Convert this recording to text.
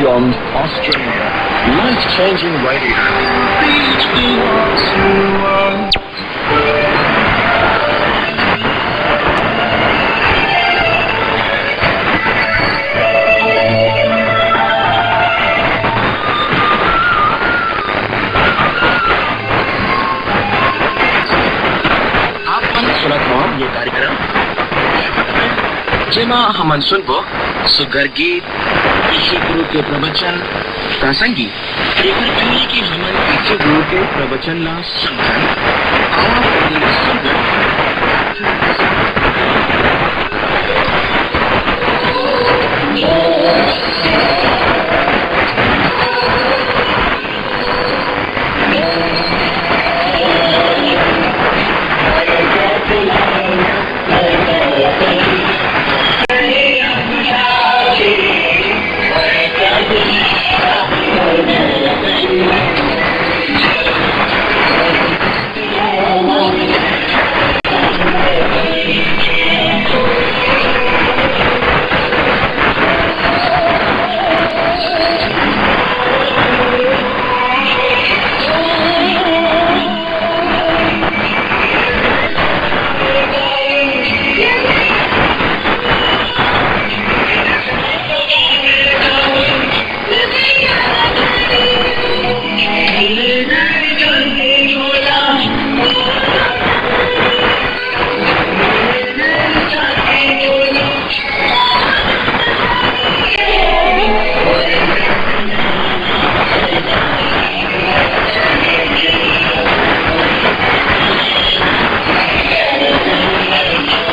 beyond Australia. Life-changing radio. ये कार्यक्रम જેમાં હમન સુનબો સુગર ગીત ईश्वर गुरु के प्रवचन प्रासंगिक एक की हमन ईश्वर गुरु के प्रवचन ला समझन और